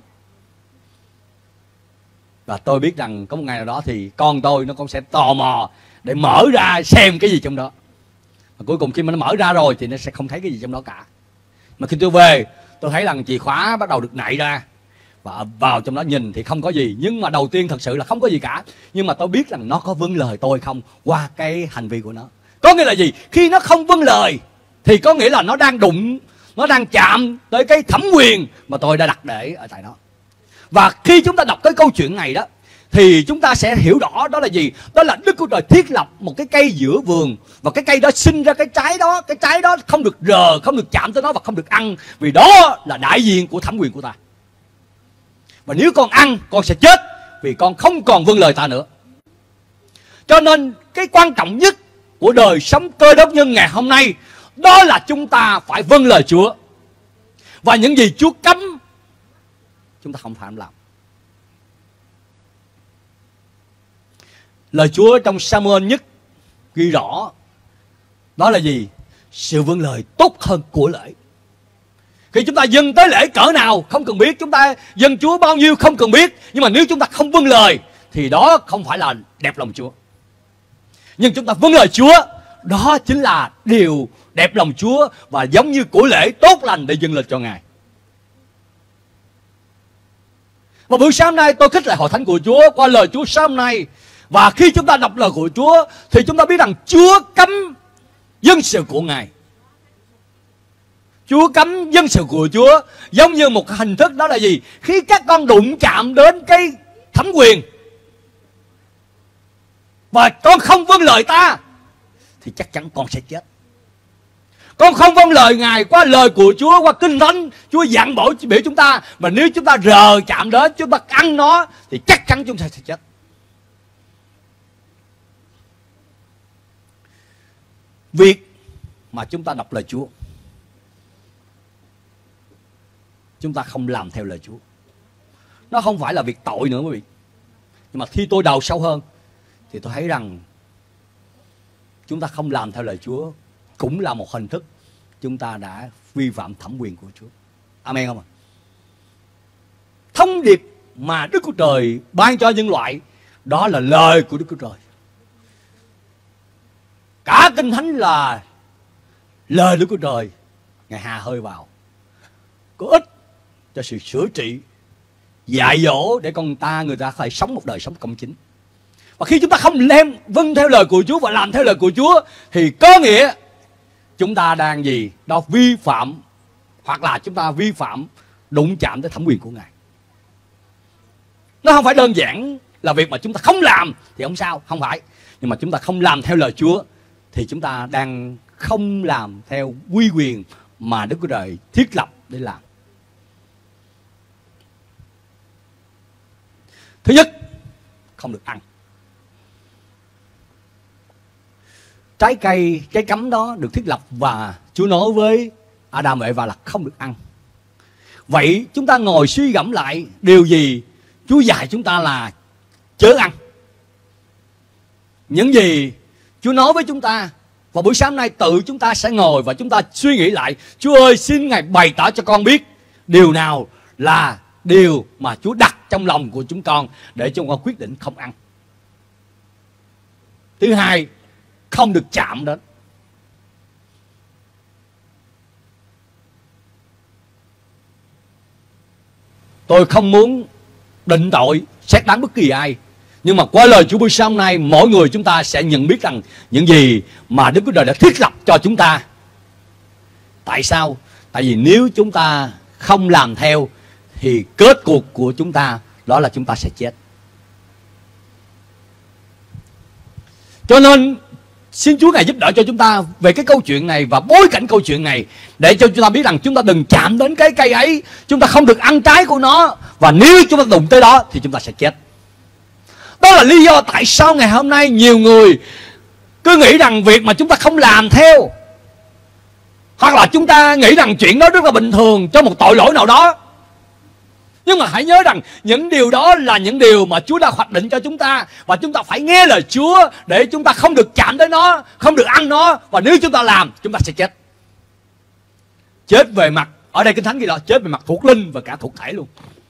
Và tôi biết rằng có một ngày nào đó thì con tôi nó cũng sẽ tò mò để mở ra xem cái gì trong đó. Và cuối cùng khi mà nó mở ra rồi thì nó sẽ không thấy cái gì trong đó cả. Mà khi tôi về, tôi thấy rằng chìa khóa bắt đầu được nạy ra, và vào trong đó nhìn thì không có gì. Nhưng mà đầu tiên thật sự là không có gì cả. Nhưng mà tôi biết rằng nó có vâng lời tôi không qua cái hành vi của nó. Có nghĩa là gì? Khi nó không vâng lời thì có nghĩa là nó đang đụng, nó đang chạm tới cái thẩm quyền mà tôi đã đặt để ở tại đó. Và khi chúng ta đọc cái câu chuyện này đó thì chúng ta sẽ hiểu rõ đó là gì? Đó là Đức Chúa Trời thiết lập một cái cây giữa vườn, và cái cây đó sinh ra cái trái đó. Cái trái đó không được rờ, không được chạm tới nó và không được ăn, vì đó là đại diện của thẩm quyền của ta. Và nếu con ăn, con sẽ chết, vì con không còn vâng lời ta nữa. Cho nên cái quan trọng nhất của đời sống Cơ Đốc nhân ngày hôm nay đó là chúng ta phải vâng lời Chúa. Và những gì Chúa cấm chúng ta không phải làm. Lời Chúa trong Sa-muên nhất ghi rõ đó là gì? Sự vâng lời tốt hơn của lễ. Khi chúng ta dâng tới lễ cỡ nào không cần biết, chúng ta dâng Chúa bao nhiêu không cần biết, nhưng mà nếu chúng ta không vâng lời thì đó không phải là đẹp lòng Chúa. Nhưng chúng ta vâng lời Chúa, đó chính là điều đẹp lòng Chúa, và giống như của lễ tốt lành để dâng lên cho Ngài. Và buổi sáng nay tôi khích lệ hội thánh của Chúa qua lời Chúa sáng nay. Và khi chúng ta đọc lời của Chúa thì chúng ta biết rằng Chúa cấm dân sự của Ngài. Chúa cấm dân sự của Chúa giống như một hình thức, đó là gì? Khi các con đụng chạm đến cái thẩm quyền và con không vâng lời ta thì chắc chắn con sẽ chết. Con không vâng lời Ngài qua lời của Chúa, qua Kinh Thánh, Chúa dặn bảo biểu chúng ta, mà nếu chúng ta rờ chạm đến, chúng ta ăn nó thì chắc chắn chúng ta sẽ chết. Việc mà chúng ta đọc lời Chúa, chúng ta không làm theo lời Chúa. Nó không phải là việc tội nữa quý vị. Nhưng mà khi tôi đào sâu hơn thì tôi thấy rằng chúng ta không làm theo lời Chúa cũng là một hình thức chúng ta đã vi phạm thẩm quyền của Chúa. Amen không ạ? Thông điệp mà Đức Chúa Trời ban cho nhân loại đó là lời của Đức Chúa Trời. Cả Kinh Thánh là lời Đức Chúa Trời. Ngài hà hơi vào, có ích cho sự sửa trị, dạy dỗ để con ta người ta phải sống một đời sống công chính. Và khi chúng ta không đem vâng theo lời của Chúa và làm theo lời của Chúa thì có nghĩa chúng ta đang gì? Đó vi phạm, hoặc là chúng ta vi phạm đụng chạm tới thẩm quyền của Ngài. Nó không phải đơn giản là việc mà chúng ta không làm thì không sao, không phải. Nhưng mà chúng ta không làm theo lời Chúa thì chúng ta đang không làm theo quy quyền mà Đức Chúa Trời thiết lập để làm. Thứ nhất, không được ăn. Trái cây, trái cấm đó được thiết lập và Chúa nói với Adam và Eva là không được ăn. Vậy chúng ta ngồi suy gẫm lại điều gì Chúa dạy chúng ta là chớ ăn. Những gì Chúa nói với chúng ta. Và buổi sáng nay tự chúng ta sẽ ngồi và chúng ta suy nghĩ lại. Chúa ơi, xin Ngài bày tỏ cho con biết điều nào là điều mà Chúa đặt trong lòng của chúng con để chúng con quyết định không ăn. Thứ hai, không được chạm đến. Tôi không muốn định tội, xét đánh bất kỳ ai. Nhưng mà qua lời Chúa buổi sáng nay, mỗi người chúng ta sẽ nhận biết rằng những gì mà Đức Chúa Trời đã thiết lập cho chúng ta. Tại sao? Tại vì nếu chúng ta không làm theo thì kết cuộc của chúng ta đó là chúng ta sẽ chết. Cho nên xin Chúa Ngài giúp đỡ cho chúng ta về cái câu chuyện này và bối cảnh câu chuyện này, để cho chúng ta biết rằng chúng ta đừng chạm đến cái cây ấy, chúng ta không được ăn trái của nó, và nếu chúng ta đụng tới đó thì chúng ta sẽ chết. Đó là lý do tại sao ngày hôm nay nhiều người cứ nghĩ rằng việc mà chúng ta không làm theo, hoặc là chúng ta nghĩ rằng chuyện đó rất là bình thường cho một tội lỗi nào đó. Nhưng mà hãy nhớ rằng những điều đó là những điều mà Chúa đã hoạch định cho chúng ta, và chúng ta phải nghe lời Chúa để chúng ta không được chạm tới nó, không được ăn nó, và nếu chúng ta làm chúng ta sẽ chết. Chết về mặt, ở đây Kinh Thánh ghi là chết về mặt thuộc linh và cả thuộc thể luôn.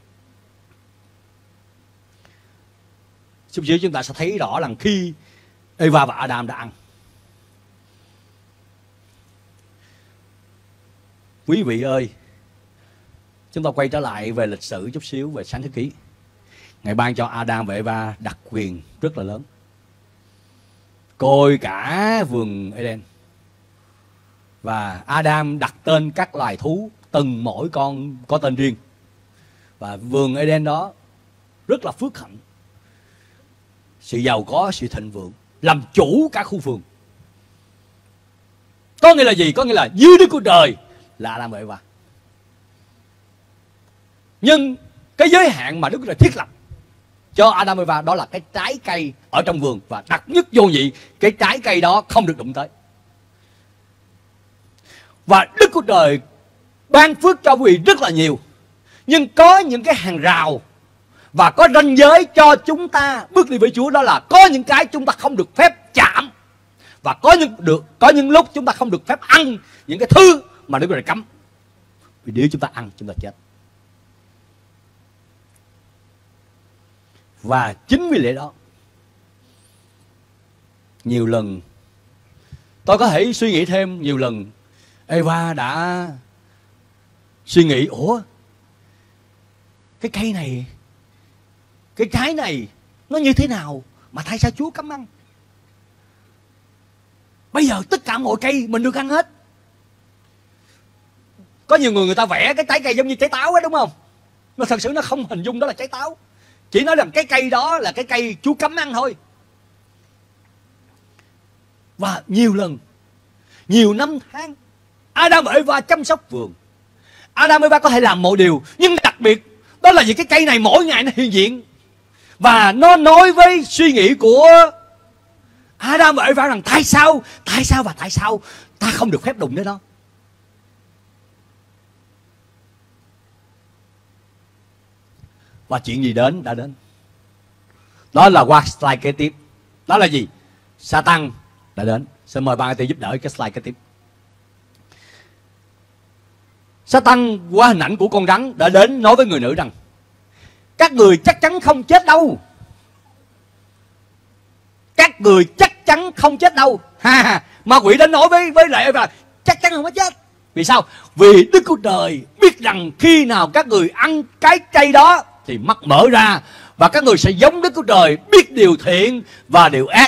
Chút xíu chúng ta sẽ thấy rõ rằng khi Eva và Adam đã ăn, quý vị ơi, chúng ta quay trở lại về lịch sử chút xíu về Sáng Thế Ký. Ngài ban cho Adam và Eva đặc quyền rất là lớn, côi cả vườn Eden. Và Adam đặt tên các loài thú, từng mỗi con có tên riêng. Và vườn Eden đó rất là phước hạnh, sự giàu có, sự thịnh vượng, làm chủ cả khu vườn. Có nghĩa là gì? Có nghĩa là dưới Đức Chúa Trời là Adam và Eva. Nhưng cái giới hạn mà Đức Chúa Trời thiết lập cho Adam và Eva đó là cái trái cây ở trong vườn, và đặc nhất vô nhị, cái trái cây đó không được đụng tới. Và Đức Chúa Trời ban phước cho quý vị rất là nhiều, nhưng có những cái hàng rào và có ranh giới cho chúng ta bước đi với Chúa. Đó là có những cái chúng ta không được phép chạm, và có những được có những lúc chúng ta không được phép ăn những cái thứ mà Đức Chúa Trời cấm. Vì nếu chúng ta ăn chúng ta chết. Và chính vì lẽ đó, nhiều lần tôi có thể suy nghĩ thêm, nhiều lần Eva đã suy nghĩ, ủa, cái cây này, cái trái này nó như thế nào mà tại sao Chúa cấm ăn? Bây giờ tất cả mọi cây mình được ăn hết. Có nhiều người người ta vẽ cái trái cây giống như trái táo ấy, đúng không? Mà thật sự nó không hình dung đó là trái táo, chỉ nói rằng cái cây đó là cái cây Chúa cấm ăn thôi. Và nhiều lần, nhiều năm tháng, Adam và Eva chăm sóc vườn. Adam và Eva có thể làm mọi điều, nhưng đặc biệt đó là vì cái cây này mỗi ngày nó hiện diện, và nó nói với suy nghĩ của Adam và Eva rằng tại sao, tại sao và tại sao ta không được phép đụng đến nó. Và chuyện gì đến đã đến. Đó là qua slide kế tiếp. Đó là gì? Satan đã đến. Xin mời bạn có thể giúp đỡ cái slide kế tiếp. Satan qua hình ảnh của con rắn đã đến nói với người nữ rằng các người chắc chắn không chết đâu. Các người chắc chắn không chết đâu. Ha, ma quỷ đến nói với với lại là chắc chắn không có chết. Vì sao? Vì Đức Chúa Trời biết rằng khi nào các người ăn cái cây đó thì mắt mở ra, và các người sẽ giống Đức Chúa Trời, biết điều thiện và điều ác.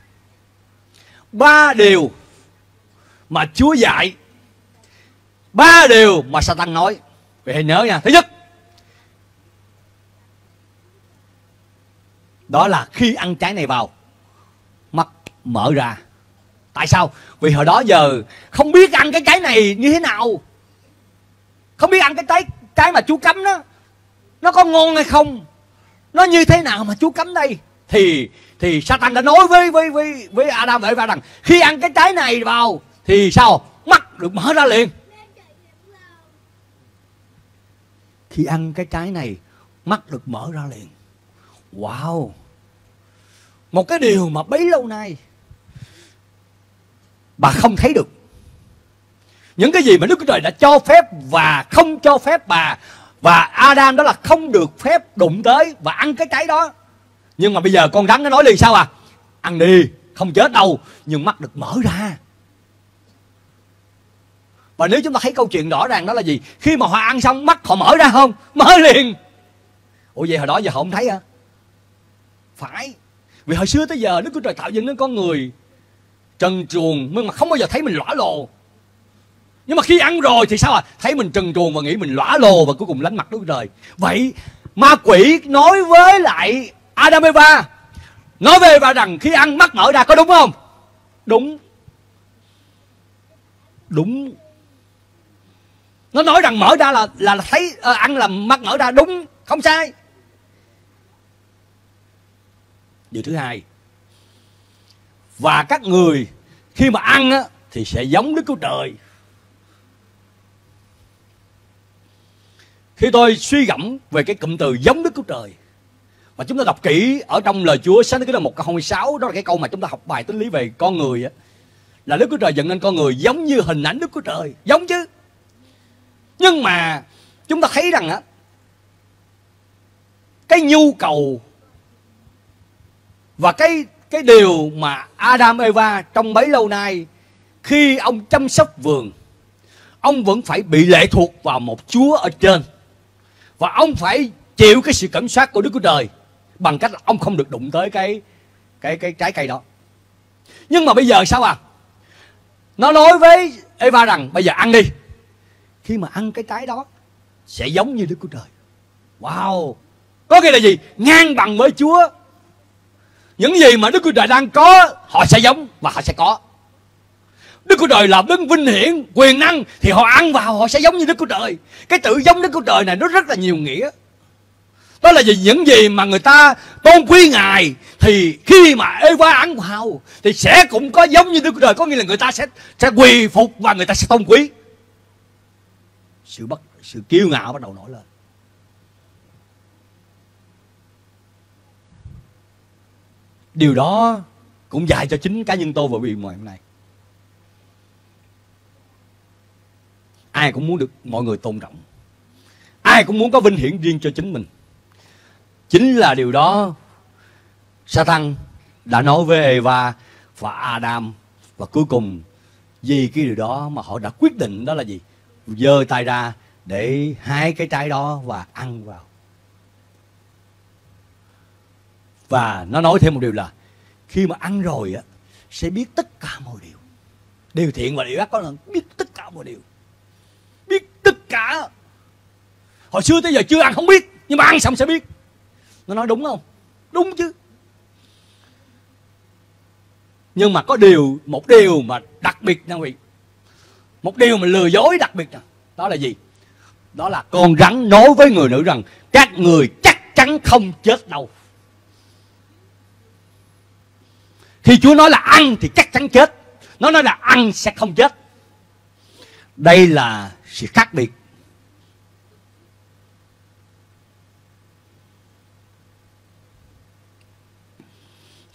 Ba điều mà Chúa dạy, ba điều mà Satan nói. Vậy hãy nhớ nha. Thứ nhất, đó là khi ăn trái này vào, mắt mở ra. Tại sao? Vì hồi đó giờ không biết ăn cái trái này như thế nào, không biết ăn cái trái trái mà Chúa cấm đó nó có ngon hay không, nó như thế nào mà Chúa cấm đây. Thì thì Satan đã nói với với với với Adam và Eva rằng khi ăn cái trái này vào thì sao? Mắt được mở ra liền. Khi ăn cái trái này, mắt được mở ra liền. Wow! Một cái điều mà bấy lâu nay bà không thấy được. Những cái gì mà Đức Chúa Trời đã cho phép và không cho phép bà và Adam, đó là không được phép đụng tới và ăn cái trái đó. Nhưng mà bây giờ con rắn nó nói liền sao à? Ăn đi, không chết đâu, nhưng mắt được mở ra. Và nếu chúng ta thấy câu chuyện rõ ràng đó là gì? Khi mà họ ăn xong mắt họ mở ra không? Mở liền. Ủa vậy hồi đó giờ họ không thấy hả? Phải. Vì hồi xưa tới giờ Đức Chúa Trời tạo dựng nên con người trần truồng, nhưng mà không bao giờ thấy mình lõa lồ. Nhưng mà khi ăn rồi thì sao à? Thấy mình trần truồng và nghĩ mình lõa lồ, và cuối cùng lánh mặt Đức Chúa Trời. Vậy ma quỷ nói với lại Adam Eva, nói với Eva rằng khi ăn mắt mở ra, có đúng không? Đúng. Đúng. Nó nói rằng mở ra là là, là thấy à, ăn là mắt mở ra, đúng, không sai. Điều thứ hai, và các người khi mà ăn á, thì sẽ giống Đức Chúa Trời. Khi tôi suy gẫm về cái cụm từ giống Đức Chúa Trời, và chúng ta đọc kỹ ở trong lời Chúa, Sáng thế ký một câu hai mươi sáu, đó là cái câu mà chúng ta học bài tính lý về con người á, là Đức Chúa Trời dựng nên con người giống như hình ảnh Đức Chúa Trời. Giống chứ. Nhưng mà chúng ta thấy rằng á, cái nhu cầu và cái cái điều mà Adam Eva trong bấy lâu nay, khi ông chăm sóc vườn, ông vẫn phải bị lệ thuộc vào một Chúa ở trên, và ông phải chịu cái sự kiểm soát của Đức Chúa Trời bằng cách là ông không được đụng tới cái cái cái trái cây đó. Nhưng mà bây giờ sao à? Nó nói với Eva rằng bây giờ ăn đi. Khi mà ăn cái trái đó sẽ giống như Đức Chúa Trời. Wow! Có nghĩa là gì? Ngang bằng với Chúa. Những gì mà Đức Chúa Trời đang có, họ sẽ giống và họ sẽ có. Đức Chúa Trời là đấng vinh hiển, quyền năng, thì họ ăn vào họ sẽ giống như Đức Chúa Trời. Cái tự giống Đức Chúa Trời này nó rất là nhiều nghĩa. Đó là gì? Những gì mà người ta tôn quý Ngài, thì khi mà Eva ăn vào thì sẽ cũng có giống như Đức Chúa Trời. Có nghĩa là người ta sẽ sẽ quỳ phục và người ta sẽ tôn quý. Sự bất sự kiêu ngạo bắt đầu nổi lên. Điều đó cũng dạy cho chính cá nhân tôi vào buổi ngày hôm nay. Ai cũng muốn được mọi người tôn trọng, ai cũng muốn có vinh hiển riêng cho chính mình. Chính là điều đó Satan đã nói với Eva và Adam. Và cuối cùng vì cái điều đó mà họ đã quyết định, đó là gì? Giơ tay ra để hái cái trái đó và ăn vào. Và nó nói thêm một điều là khi mà ăn rồi á, sẽ biết tất cả mọi điều. Điều thiện và điều ác, có là biết tất cả mọi điều. Biết tất cả. Hồi xưa tới giờ chưa ăn không biết, nhưng mà ăn xong sẽ biết. Nó nói đúng không? Đúng chứ. Nhưng mà có điều, một điều mà đặc biệt nha quý vị. Một điều mà lừa dối đặc biệt nè. Đó là gì? Đó là con rắn nói với người nữ rằng các người chắc chắn không chết đâu. Khi Chúa nói là ăn thì chắc chắn chết, nó nói là ăn sẽ không chết. Đây là sự khác biệt.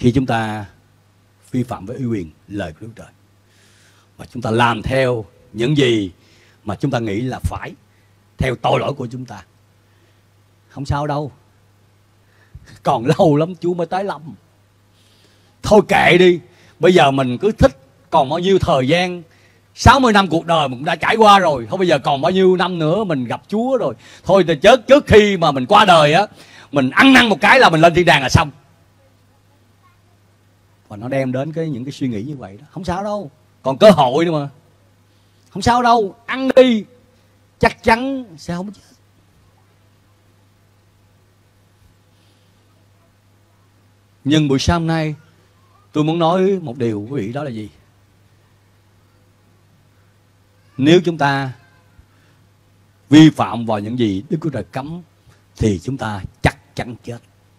khi chúng ta vi phạm với uy quyền lời của Đức Trời và chúng ta làm theo những gì mà chúng ta nghĩ là phải, theo tội lỗi của chúng ta, không sao đâu, còn lâu lắm Chúa mới tái lâm. Thôi kệ đi, bây giờ mình cứ thích, còn bao nhiêu thời gian, sáu mươi năm cuộc đời mình cũng đã trải qua rồi, thôi bây giờ còn bao nhiêu năm nữa mình gặp Chúa rồi, thôi thì trước, trước khi mà mình qua đời á, mình ăn năn một cái là mình lên thiên đàng là xong. Và nó đem đến cái những cái suy nghĩ như vậy đó. Không sao đâu, còn cơ hội nữa mà, không sao đâu, ăn đi, chắc chắn sẽ không chết. Nhưng buổi sáng hôm nay tôi muốn nói một điều quý vị, đó là gì? Nếu chúng ta vi phạm vào những gì Đức Chúa Trời cấm thì chúng ta chắc chắn chết.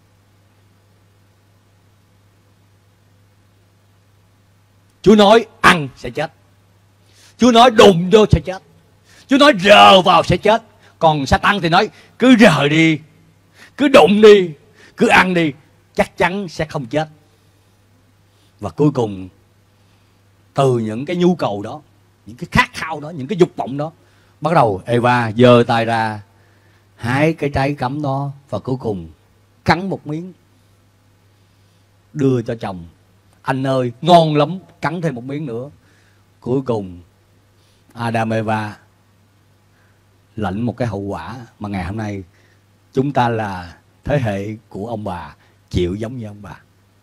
Chúa nói ăn sẽ chết, Chúa nói đụng vô sẽ chết, Chúa nói rờ vào sẽ chết. Còn Sa-tan thì nói cứ rờ đi, cứ đụng đi, cứ ăn đi, chắc chắn sẽ không chết. Và cuối cùng từ những cái nhu cầu đó, những cái khát khao đó, những cái dục vọng đó, bắt đầu Eva giơ tay ra hái cái trái cấm đó và cuối cùng cắn một miếng đưa cho chồng. Anh ơi, ngon lắm, cắn thêm một miếng nữa. Cuối cùng Adam Eva lãnh một cái hậu quả mà ngày hôm nay chúng ta là thế hệ của ông bà chịu giống như ông bà.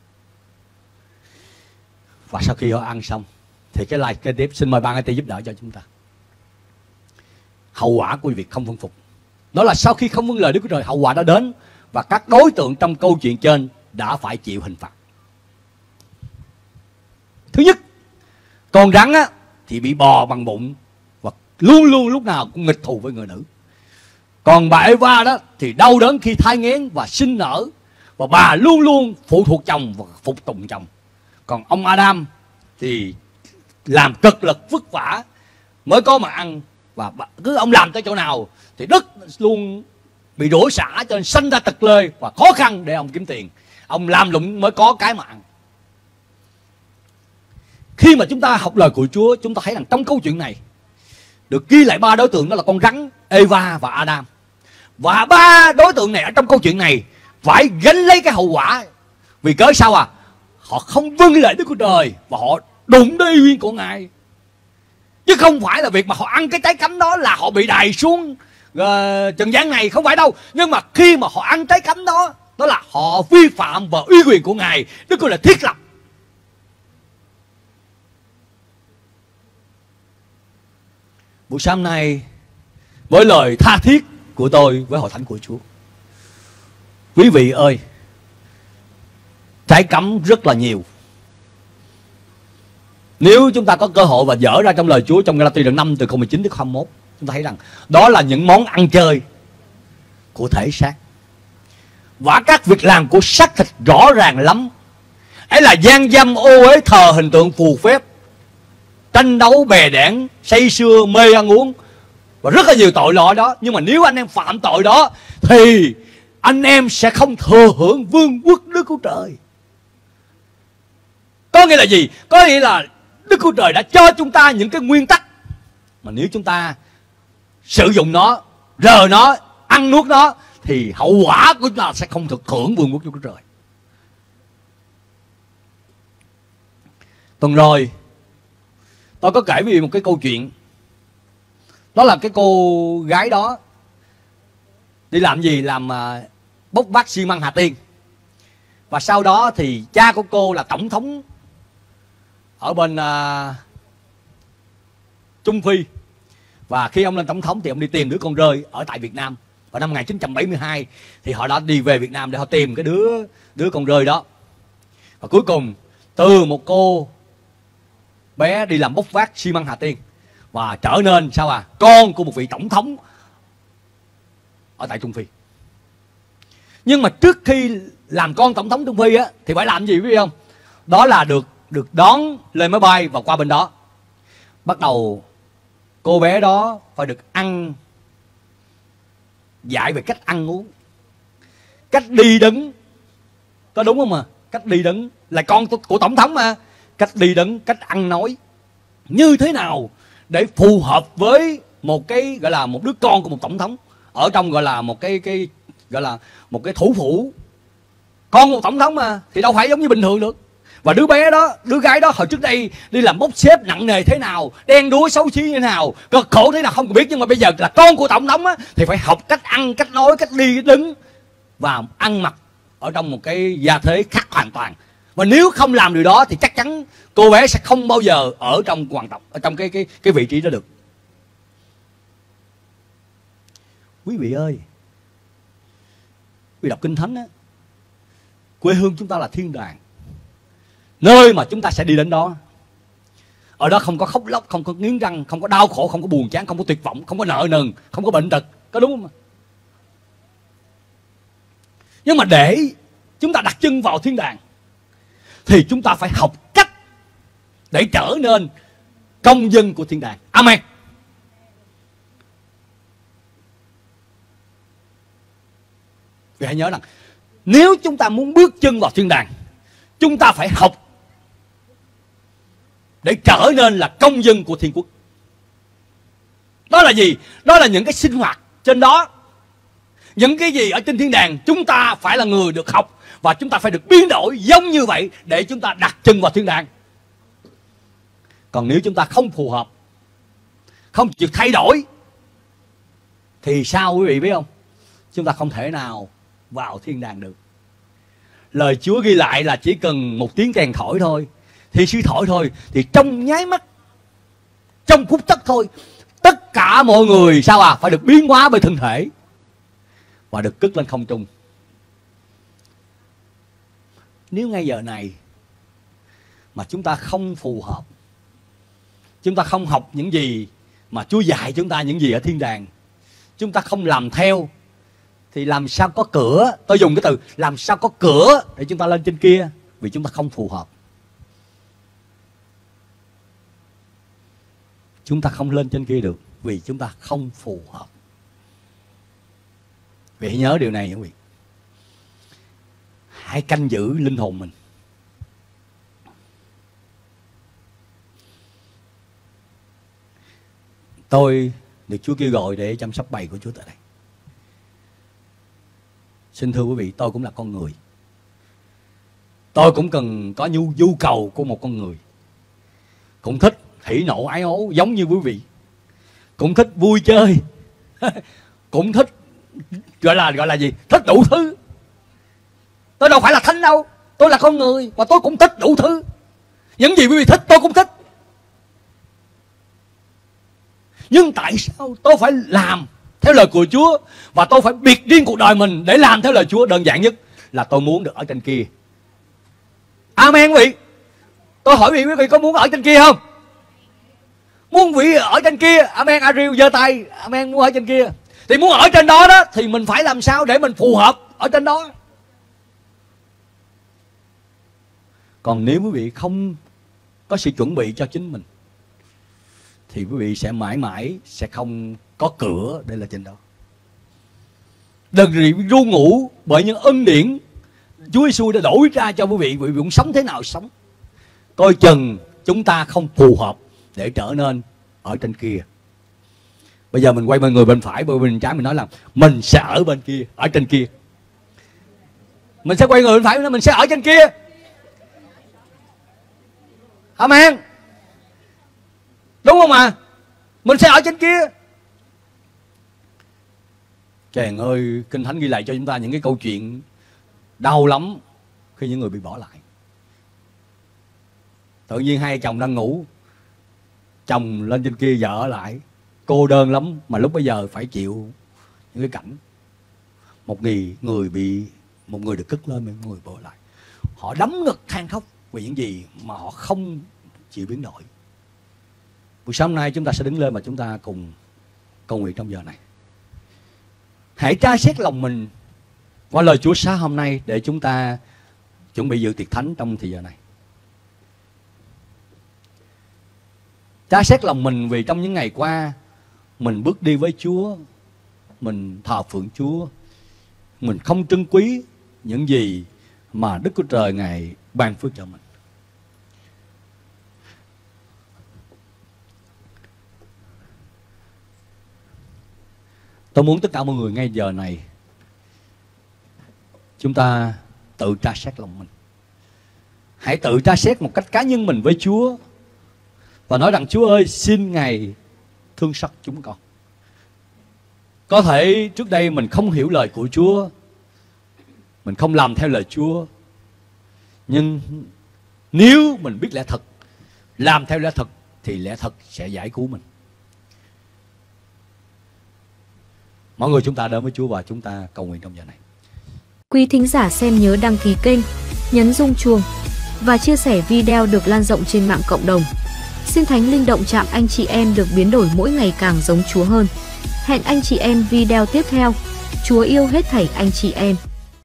Và sau khi họ ăn xong thì cái like kế tiếp, xin mời ban ai ti giúp đỡ cho chúng ta. Hậu quả của việc không vâng phục, đó là sau khi không vâng lời Đức Chúa Trời, hậu quả đã đến và các đối tượng trong câu chuyện trên đã phải chịu hình phạt. Thứ nhất, con rắn á, thì bị bò bằng bụng và luôn luôn lúc nào cũng nghịch thù với người nữ. Còn bà Eva đó thì đau đớn khi thai nghén và sinh nở, và bà luôn luôn phụ thuộc chồng và phục tùng chồng. Còn ông Adam thì làm cực lực vất vả mới có mà ăn, và cứ ông làm tới chỗ nào thì đất luôn bị đổ xả, cho nên sanh ra tật lê và khó khăn để ông kiếm tiền. Ông làm lụng mới có cái mà ăn. Khi mà chúng ta học lời của Chúa, chúng ta thấy rằng trong câu chuyện này được ghi lại ba đối tượng, đó là con rắn, Eva và Adam. Và ba đối tượng này ở trong câu chuyện này phải gánh lấy cái hậu quả. Vì cớ sao à? Họ không vâng lời Đức Chúa Trời và họ đụng đến uy quyền của Ngài. Chứ không phải là việc mà họ ăn cái trái cấm đó là họ bị đày xuống uh, trần gian này, không phải đâu. Nhưng mà khi mà họ ăn trái cấm đó, đó là họ vi phạm vào uy quyền của Ngài, Đức Chúa Trời thiết lập. Buổi sáng nay, với lời tha thiết của tôi với hội thánh của Chúa, quý vị ơi, trái cấm rất là nhiều. Nếu chúng ta có cơ hội và dở ra trong lời Chúa trong Ga-la-ti đoạn năm từ câu mười chín đến câu hai mươi mốt, chúng ta thấy rằng đó là những món ăn chơi của thể xác và các việc làm của xác thịt rõ ràng lắm. Ấy là gian dâm, ô uế, thờ hình tượng phù phép, tranh đấu bè đảng, say sưa, mê ăn uống và rất là nhiều tội lỗi đó. Nhưng mà nếu anh em phạm tội đó thì anh em sẽ không thừa hưởng vương quốc Đức Chúa Trời. Có nghĩa là gì? Có nghĩa là Đức Chúa Trời đã cho chúng ta những cái nguyên tắc mà nếu chúng ta sử dụng nó, rờ nó, ăn nuốt nó thì hậu quả của chúng ta sẽ không thực hưởng vương quốc Đức Chúa Trời. Tuần rồi tôi có kể với một cái câu chuyện. Đó là cái cô gái đó đi làm gì? Làm uh, bốc vác xi măng Hà Tiên. Và sau đó thì cha của cô là tổng thống ở bên uh, Trung Phi. Và khi ông lên tổng thống thì ông đi tìm đứa con rơi ở tại Việt Nam. Vào năm một nghìn chín trăm bảy mươi hai thì họ đã đi về Việt Nam để họ tìm cái đứa đứa con rơi đó. Và cuối cùng từ một cô bé đi làm bốc vác xi măng Hà Tiên và trở nên sao à con của một vị tổng thống ở tại Trung Phi. Nhưng mà trước khi làm con tổng thống Trung Phi á thì phải làm gì biết không? Đó là được được đón lên máy bay và qua bên đó. Bắt đầu cô bé đó phải được ăn, dạy về cách ăn uống, cách đi đứng, có đúng không à? cách đi đứng, là con của tổng thống mà, cách đi đứng, cách ăn nói như thế nào để phù hợp với một cái gọi là một đứa con của một tổng thống ở trong gọi là một cái cái gọi là một cái thủ phủ, con của một tổng thống mà, thì đâu phải giống như bình thường được. Và đứa bé đó, đứa gái đó hồi trước đây đi làm bốc xếp nặng nề thế nào, đen đúa xấu xí như thế nào, cực khổ thế nào không biết, nhưng mà bây giờ là con của tổng thống á, thì phải học cách ăn, cách nói, cách đi đứng và ăn mặc ở trong một cái gia thế khác hoàn toàn. Và nếu không làm điều đó thì chắc chắn cô bé sẽ không bao giờ ở trong hoàng tộc, ở trong cái cái cái vị trí đó được. Quý vị ơi, quý vị đọc kinh thánh á, quê hương chúng ta là thiên đàng, nơi mà chúng ta sẽ đi đến đó. Ở đó không có khóc lóc, không có nghiến răng, không có đau khổ, không có buồn chán, không có tuyệt vọng, không có nợ nần, không có bệnh tật, có đúng không? Nhưng mà để chúng ta đặt chân vào thiên đàng thì chúng ta phải học cách để trở nên công dân của thiên đàng. Amen. Vì hãy nhớ rằng nếu chúng ta muốn bước chân vào thiên đàng, chúng ta phải học để trở nên là công dân của thiên quốc. Đó là gì? Đó là những cái sinh hoạt trên đó, những cái gì ở trên thiên đàng chúng ta phải là người được học, và chúng ta phải được biến đổi giống như vậy để chúng ta đặt chân vào thiên đàng. Còn nếu chúng ta không phù hợp, không chịu thay đổi, thì sao quý vị biết không? Chúng ta không thể nào vào thiên đàng được. Lời Chúa ghi lại là chỉ cần một tiếng kèn thổi thôi, thì sư thổi thôi, thì trong nháy mắt, trong phút chốc thôi, tất cả mọi người sao à phải được biến hóa bởi thân thể và được cất lên không trung. Nếu ngay giờ này mà chúng ta không phù hợp, chúng ta không học những gì mà Chúa dạy chúng ta, những gì ở thiên đàng, chúng ta không làm theo, thì làm sao có cửa, tôi dùng cái từ làm sao có cửa để chúng ta lên trên kia, vì chúng ta không phù hợp. Chúng ta không lên trên kia được vì chúng ta không phù hợp. Vì hãy nhớ điều này quý vị. Hãy canh giữ linh hồn mình. Tôi được Chúa kêu gọi để chăm sóc bầy của Chúa tại đây. Xin thưa quý vị, tôi cũng là con người. Tôi cũng cần có nhu, nhu cầu của một con người. Cũng thích hỉ nộ ái ố giống như quý vị. Cũng thích vui chơi. Cũng thích gọi là gọi là gì? Thích đủ thứ. Tôi đâu phải là thánh đâu. Tôi là con người và tôi cũng thích đủ thứ. Những gì quý vị thích tôi cũng thích. Nhưng tại sao tôi phải làm theo lời của Chúa, và tôi phải biệt riêng cuộc đời mình để làm theo lời Chúa? Đơn giản nhất là tôi muốn được ở trên kia. Amen quý vị. Tôi hỏi quý vị có muốn ở trên kia không? Muốn quý vị ở trên kia? Amen. Ariel giơ tay. Amen. Muốn ở trên kia. Thì muốn ở trên đó đó thì mình phải làm sao để mình phù hợp ở trên đó. Còn nếu quý vị không có sự chuẩn bị cho chính mình thì quý vị sẽ mãi mãi sẽ không có cửa để lên trên đó. Đừng bị ru ngủ bởi những ân điển Chúa Giêsu đã đổ ra cho quý vị. Quý vị cũng sống thế nào sống. Coi chừng chúng ta không phù hợp để trở nên ở trên kia. Bây giờ mình quay bên người bên phải, bên trái, mình nói là mình sẽ ở bên kia, ở trên kia. Mình sẽ quay người bên phải, mình sẽ ở trên kia. Amen. Đúng không ạ? À? Mình sẽ ở trên kia. Trời ơi, Kinh Thánh ghi lại cho chúng ta những cái câu chuyện đau lắm khi những người bị bỏ lại. Tự nhiên hai chồng đang ngủ, chồng lên trên kia, vợ ở lại, cô đơn lắm, mà lúc bây giờ phải chịu những cái cảnh một người người bị một người được cất lên, một người bỏ lại. Họ đấm ngực than khóc vì những gì mà họ không chịu biến đổi. Buổi sáng hôm nay chúng ta sẽ đứng lên và chúng ta cùng cầu nguyện trong giờ này. Hãy tra xét lòng mình qua lời Chúa sáng hôm nay để chúng ta chuẩn bị dự tiệc thánh trong thời giờ này. Tra xét lòng mình vì trong những ngày qua mình bước đi với Chúa, mình thờ phượng Chúa, mình không trân quý những gì mà Đức Chúa Trời Ngài ban phước cho mình. Tôi muốn tất cả mọi người ngay giờ này chúng ta tự tra xét lòng mình. Hãy tự tra xét một cách cá nhân mình với Chúa và nói rằng Chúa ơi, xin Ngài thương xót chúng con. Có thể trước đây mình không hiểu lời của Chúa, mình không làm theo lời Chúa, nhưng nếu mình biết lẽ thật, làm theo lẽ thật, thì lẽ thật sẽ giải cứu mình. Mọi người chúng ta đến với Chúa và chúng ta cầu nguyện trong giờ này. Quý thính giả xem nhớ đăng ký kênh, nhấn rung chuông và chia sẻ video được lan rộng trên mạng cộng đồng. Xin Thánh Linh động chạm anh chị em được biến đổi mỗi ngày càng giống Chúa hơn. Hẹn anh chị em video tiếp theo. Chúa yêu hết thảy anh chị em.